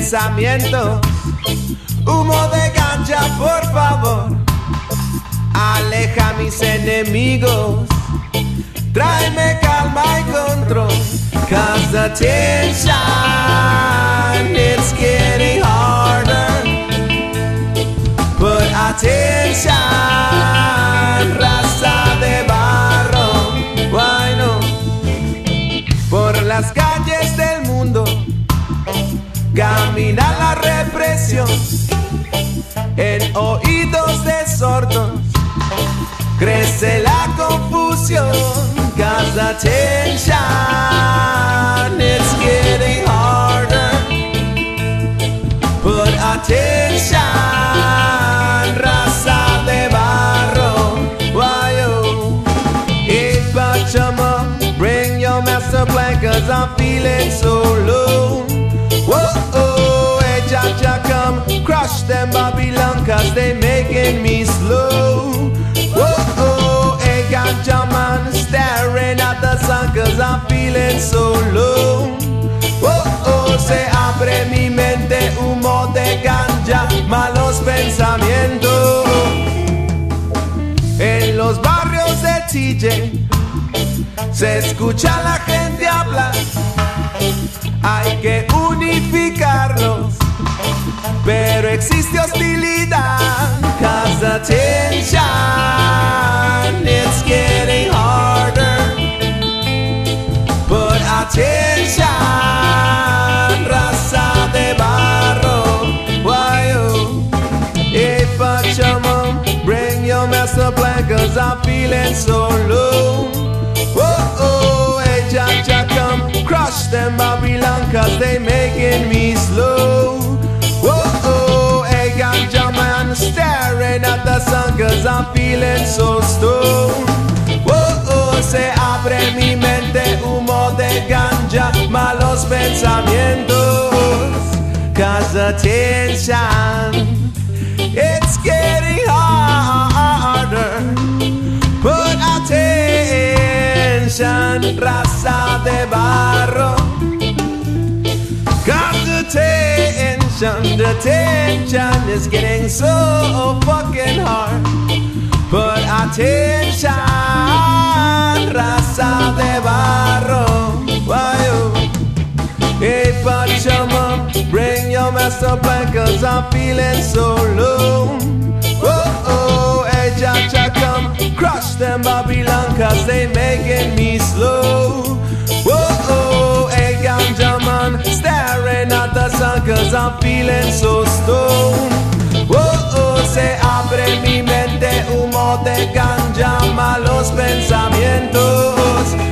pensamientos. Humo de ganja, por favor, aleja a mis enemigos. Tráeme calma y control, 'cause the tension, it's getting harder. Put attention, raza de barro. Why no? Por las calles del mundo camina la represión. En oídos de sordos crece la confusión. 'Cause the tension, it's getting harder. Put attention, raza de barro. Why oh? Hey Pachama, bring your master plan, 'cause I'm feeling so low. Whoa oh, hey Jaja, come crush them Babylon, 'cause they making me slow. Whoa oh, hey ganja man, staring at the sun, 'cause I'm feeling so low. Whoa oh, se abre mi mente, humo de ganja, malos pensamientos. En los barrios de TJ se escucha la gente hablar. Hay que unificarlos, pero existe hostilidad. 'Cause the tension, it's getting harder. Put attention, raza de barro. Why oh? Hey Pachamam, bring your master plan, 'cause I'm feeling so low. Whoa oh, hey Jaja, come crush them Babylon, 'cause they making me slow. Whoa oh, hey ganja man, staring at the sun, 'cause I'm feeling so stoned. Whoa oh, se abre mi mente, humo de ganja, malos pensamientos. 'Cause the tension, it's getting harder. Put attention, raza de barro. 'Cause the tension is getting so fucking hard. Put attention, raza de barro. Why oh? Hey Pachama, bring your master plan, 'cause I'm feeling so low. Oh oh, hey Jaja, come crush them Babylon, 'cause they making me slow. Oh oh, hey ganja man, staring at the sun, 'cause I'm feeling so stoned. Oh oh, se abre mi mente, humo de ganja, malos pensamientos.